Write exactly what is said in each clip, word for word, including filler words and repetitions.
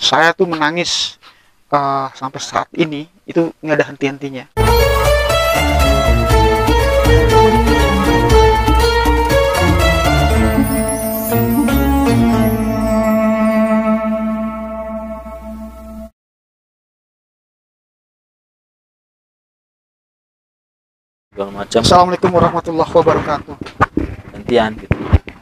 Saya tuh menangis uh, sampai saat ini itu nggak ada henti-hentinya. Segala macam Assalamualaikum warahmatullahi wabarakatuh. gantian gitu.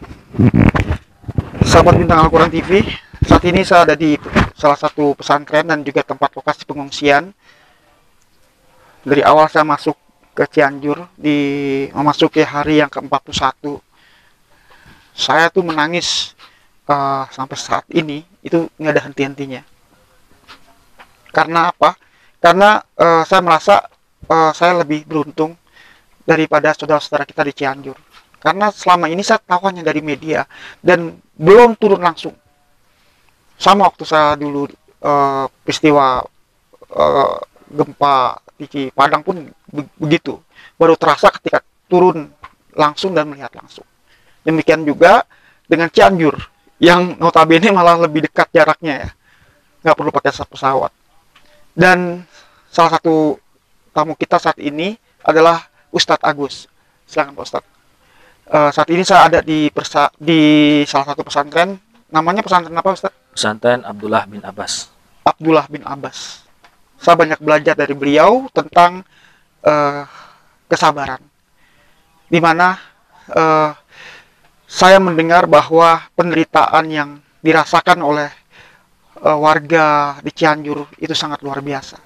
Sahabat Bintang Al-Quran T V, saat ini saya ada di salah satu pesantren dan juga tempat lokasi pengungsian. Dari awal saya masuk ke Cianjur di memasuki hari yang ke empat puluh satu, saya tuh menangis uh, sampai saat ini itu nggak ada henti-hentinya. Karena apa? Karena uh, saya merasa uh, saya lebih beruntung daripada saudara-saudara kita di Cianjur. Karena selama ini saya tahu hanya dari media dan belum turun langsung. Sama waktu saya dulu uh, peristiwa uh, gempa di Padang pun be begitu. Baru terasa ketika turun langsung dan melihat langsung. Demikian juga dengan Cianjur yang notabene malah lebih dekat jaraknya ya. Nggak perlu pakai pesawat. Dan salah satu tamu kita saat ini adalah Ustadz Agus. Silakan Pak Ustadz. Uh, saat ini saya ada di persa di salah satu pesantren. Namanya pesantren apa Ustadz? Pesantren Abdullah bin Abbas. Abdullah bin Abbas. Saya banyak belajar dari beliau tentang uh, kesabaran. Dimana uh, saya mendengar bahwa penderitaan yang dirasakan oleh uh, warga di Cianjur itu sangat luar biasa.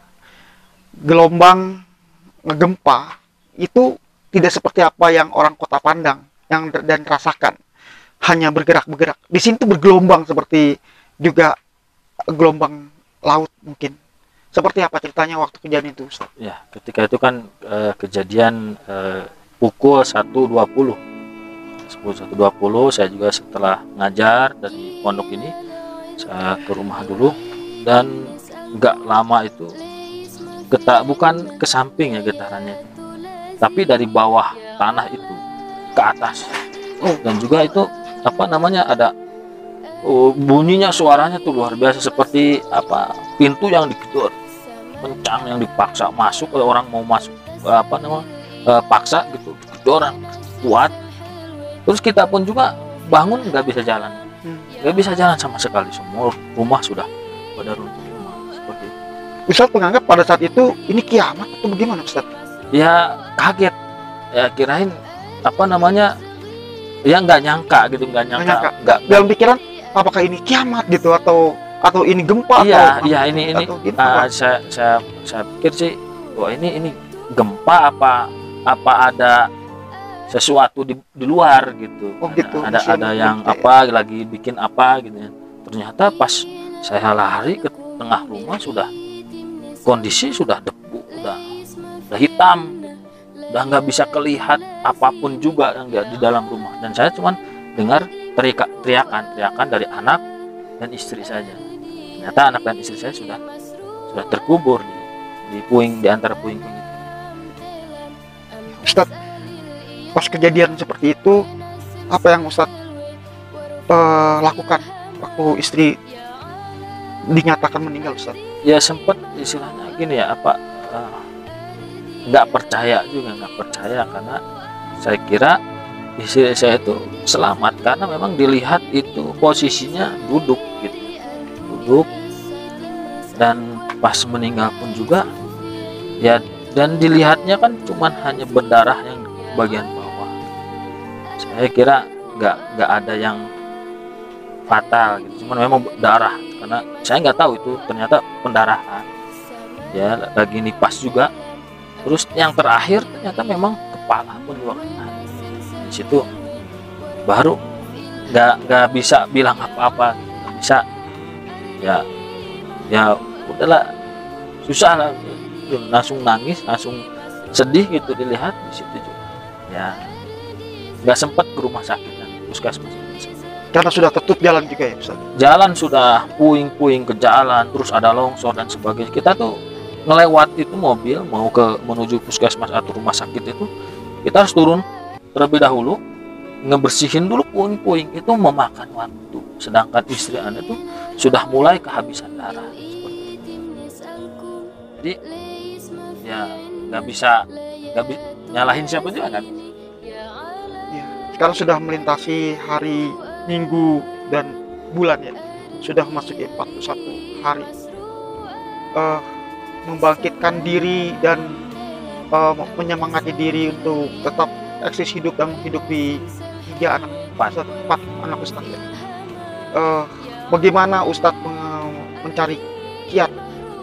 Gelombang gempa itu tidak seperti apa yang orang kota pandang yang dan rasakan, hanya bergerak-bergerak. Di sini tuh bergelombang seperti juga gelombang laut mungkin. Seperti apa ceritanya waktu kejadian itu, Ustaz? Ya, ketika itu kan eh, kejadian eh, pukul satu dua puluh. Pukul satu dua puluh saya juga setelah ngajar dari pondok ini, saya ke rumah dulu dan nggak lama itu getar, bukan ke samping ya getarannya, tapi dari bawah tanah itu ke atas. Oh, dan juga itu apa namanya ada oh, bunyinya, suaranya tuh luar biasa, seperti apa pintu yang digedor kencang, yang dipaksa masuk oleh orang mau masuk apa namanya eh, paksa gitu, gedoran kuat. Terus kita pun juga bangun nggak bisa jalan, nggak bisa jalan sama sekali, semua rumah sudah pada runtuh semua seperti itu. Ustadz menganggap pada saat itu ini kiamat atau bagaimana Ustadz? Ya kaget, ya kirain apa namanya, ya nggak nyangka gitu, nggak nyangka, Nggak, nggak dalam pikiran apakah ini kiamat gitu atau atau ini gempa iya atau iya ini ini atau gitu, uh, apa? saya saya saya pikir sih, wah ini ini gempa apa apa ada sesuatu di, di luar gitu. Oh, gitu. Ada Masih ada ada yang berita, apa lagi bikin apa gitu ya. Ternyata pas saya lari ke tengah rumah sudah kondisi sudah debu, udah udah hitam, udah nggak bisa kelihat apapun juga yang di, di dalam rumah. Dan saya cuman dengar teriak, teriakan teriakan dari anak dan istri saja. Ternyata anak dan istri saya sudah sudah terkubur di, di puing, di antara puing-puing itu. Ustadz, pas kejadian seperti itu apa yang Ustadz uh, lakukan waktu istri dinyatakan meninggal, Ustadz? Ya sempat istilahnya gini ya, apa nggak uh, percaya juga, nggak percaya karena saya kira istri saya itu selamat, karena memang dilihat itu posisinya duduk gitu, duduk, dan pas meninggal pun juga ya, dan dilihatnya kan cuman hanya berdarah yang bagian bawah. Saya kira nggak nggak ada yang fatal gitu, cuman memang darah, karena saya nggak tahu itu ternyata pendarahan ya, lagi nipas juga. Terus yang terakhir ternyata memang kepala pun juga kena. Di situ baru nggak nggak bisa bilang apa-apa, nggak bisa ya, ya udahlah, susah lah, langsung nangis, langsung sedih gitu dilihat di situ juga ya, nggak sempat ke rumah sakit dan puskesmas. Karena sudah tutup jalan juga ya, Ustaz? Jalan sudah puing-puing ke jalan, terus ada longsor dan sebagainya. Kita tuh ngelewat itu mobil mau ke menuju puskesmas atau rumah sakit itu, kita harus turun terlebih dahulu, ngebersihin dulu puing-puing, itu memakan waktu. Sedangkan istri Anda tuh sudah mulai kehabisan darah seperti itu. Jadi ya nggak bisa nggak bisa nyalahin siapa juga kan. Ya, sekarang sudah melintasi hari, minggu, dan bulan ya. Sudah memasuki empat puluh satu hari. Uh, membangkitkan diri dan uh, menyemangati diri untuk tetap eksis hidup dan menghidupi tiga anak Ustaz, empat anak Ustaz ya. Uh, bagaimana Ustadz mencari kiat?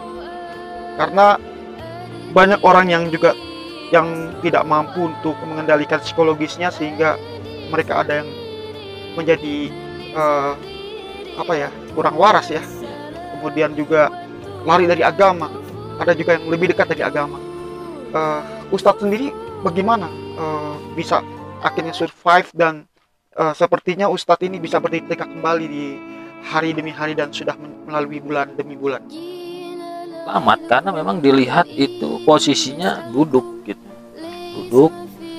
Karena banyak orang yang juga yang tidak mampu untuk mengendalikan psikologisnya, sehingga mereka ada yang menjadi uh, apa ya, kurang waras ya. Kemudian juga lari dari agama, ada juga yang lebih dekat dari agama. Uh, Ustadz sendiri bagaimana uh, bisa akhirnya survive, dan uh, sepertinya Ustadz ini bisa berdiri tegak kembali di hari demi hari dan sudah melalui bulan demi bulan. Selamat, karena memang dilihat itu posisinya duduk gitu, duduk,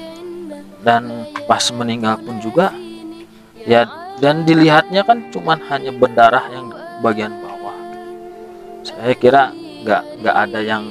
dan pas meninggal pun juga ya, dan dilihatnya kan cuman hanya berdarah yang bagian bawah. Saya kira nggak nggak ada yang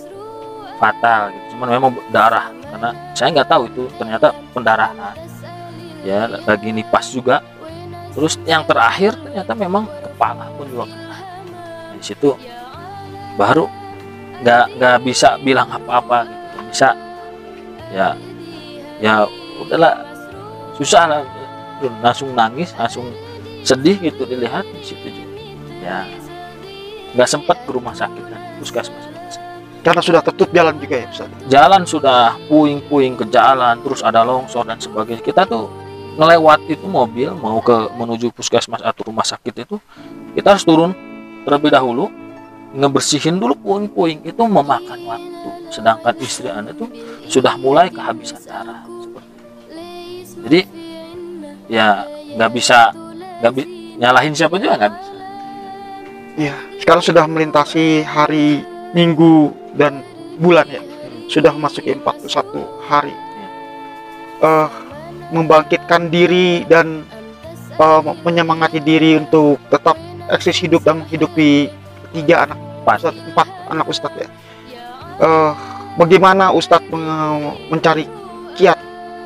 fatal gitu, cuman memang darah, karena saya nggak tahu itu ternyata pendarahan ya, lagi nipas juga. Terus yang terakhir ternyata memang kepala pun juga kena. Di situ baru nggak nggak bisa bilang apa-apa gitu, bisa ya ya udahlah, susah lah, langsung nangis, langsung sedih gitu dilihat di situ juga. Ya nggak sempat ke rumah sakit kan, puskesmas. Karena sudah tertutup jalan juga ya Ustaz. Jalan sudah puing-puing ke jalan, terus ada longsor dan sebagainya. Kita tuh ngelewat itu mobil mau ke menuju puskesmas atau rumah sakit itu, kita harus turun terlebih dahulu, ngebersihin dulu puing-puing, itu memakan waktu. Sedangkan istri Anda itu sudah mulai kehabisan darah seperti itu. Jadi ya nggak bisa nggak bi nyalahin siapa juga, nggak bisa. Iya, sekarang sudah melintasi hari, minggu, dan bulan ya. Sudah memasuki empat puluh satu hari. Uh, membangkitkan diri dan uh, menyemangati diri untuk tetap eksis hidup dan menghidupi tiga anak Ustadz, empat anak Ustadz ya. Uh, bagaimana Ustadz mencari kiat?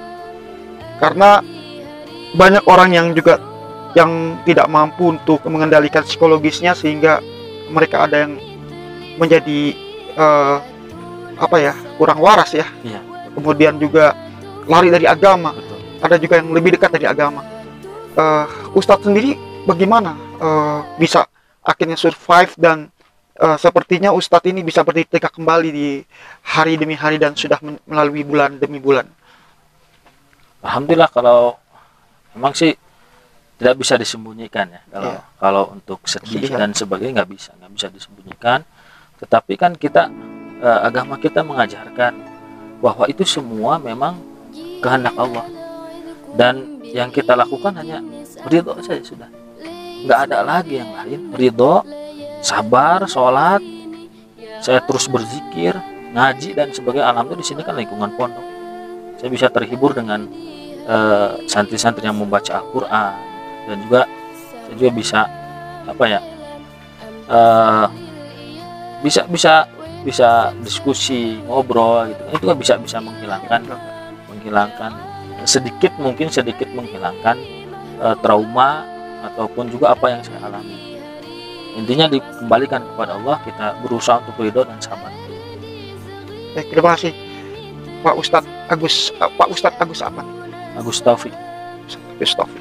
Karena banyak orang yang juga yang tidak mampu untuk mengendalikan psikologisnya, sehingga mereka ada yang menjadi uh, apa ya, kurang waras ya. Iya. Kemudian juga lari dari agama. Betul. Ada juga yang lebih dekat dari agama. Uh, Ustadz sendiri bagaimana uh, bisa akhirnya survive, dan uh, sepertinya Ustadz ini bisa berdiri tegak kembali di hari demi hari dan sudah melalui bulan demi bulan. Alhamdulillah, kalau memang sih tidak bisa disembunyikan ya, kalau yeah. kalau untuk sedih Sedih, dan sebagainya nggak bisa nggak bisa disembunyikan. Tetapi kan kita eh, agama kita mengajarkan bahwa itu semua memang kehendak Allah, dan yang kita lakukan hanya ridho saja sudah, nggak ada lagi yang lain. Ridho, sabar, sholat, saya terus berzikir, ngaji dan sebagainya. Alhamdulillah di sini kan lingkungan pondok, saya bisa terhibur dengan uh, santri-santri yang membaca Al-Quran, dan juga saya juga bisa apa ya, uh, bisa bisa bisa diskusi, ngobrol gitu. Itu kan bisa bisa menghilangkan menghilangkan sedikit mungkin sedikit menghilangkan uh, trauma ataupun juga apa yang saya alami. Intinya dikembalikan kepada Allah, kita berusaha untuk ridho dan sabar. Baik, terima kasih Pak Ustadz Agus, uh, Pak Ustadz Agus apa? Agus Taufik. Agus Taufik.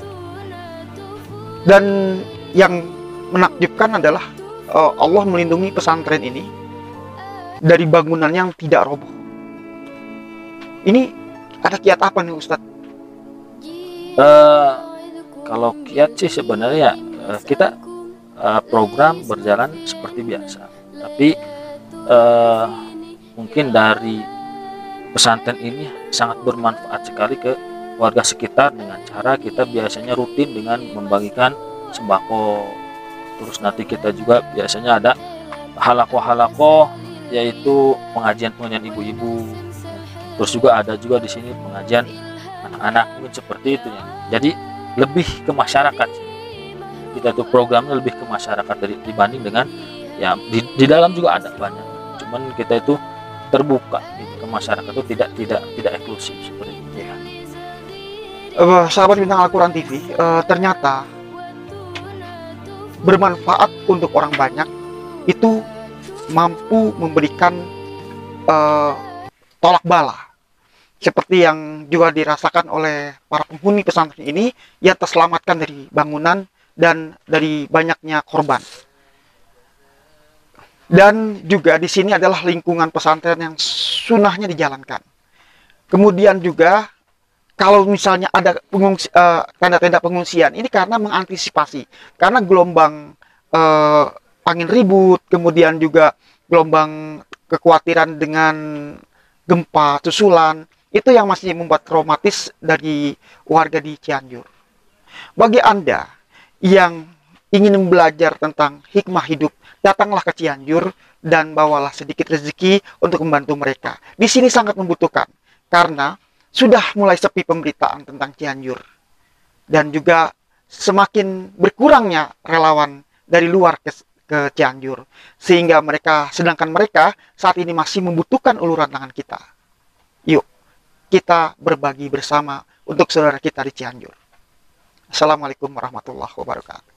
Dan yang menakjubkan adalah uh, Allah melindungi pesantren ini dari bangunan yang tidak roboh. Ini ada kiat apa nih Ustadz? Uh, kalau kiat sih sebenarnya uh, kita uh, program berjalan seperti biasa, tapi uh, mungkin dari pesantren ini sangat bermanfaat sekali ke warga sekitar, dengan cara kita biasanya rutin dengan membagikan sembako. Terus nanti kita juga biasanya ada halaqoh-halaqoh, yaitu pengajian-pengajian ibu-ibu. Terus juga ada juga di sini pengajian anak-anak, mungkin seperti itu ya. Jadi lebih ke masyarakat. kita tuh programnya lebih ke masyarakat dari, dibanding dengan ya di, di dalam juga ada banyak, cuman kita itu terbuka gitu, ke masyarakat itu tidak tidak tidak eksklusif seperti itu ya. Uh, sahabat Bintang Al-Quran T V, uh, ternyata bermanfaat untuk orang banyak itu mampu memberikan uh, tolak bala, seperti yang juga dirasakan oleh para penghuni pesantren ini yang terselamatkan dari bangunan dan dari banyaknya korban. Dan juga di sini adalah lingkungan pesantren yang sunnahnya dijalankan. Kemudian juga kalau misalnya ada pengungsi, uh, tenda-tenda pengungsian, ini karena mengantisipasi, karena gelombang uh, angin ribut, kemudian juga gelombang kekhawatiran dengan gempa susulan, itu yang masih membuat traumatis dari warga di Cianjur. Bagi Anda yang ingin belajar tentang hikmah hidup, datanglah ke Cianjur dan bawalah sedikit rezeki untuk membantu mereka. Di sini sangat membutuhkan, karena sudah mulai sepi pemberitaan tentang Cianjur. Dan juga semakin berkurangnya relawan dari luar ke, ke Cianjur. Sehingga mereka, sedangkan mereka saat ini masih membutuhkan uluran tangan kita. Yuk, kita berbagi bersama untuk saudara kita di Cianjur. Assalamualaikum warahmatullahi wabarakatuh.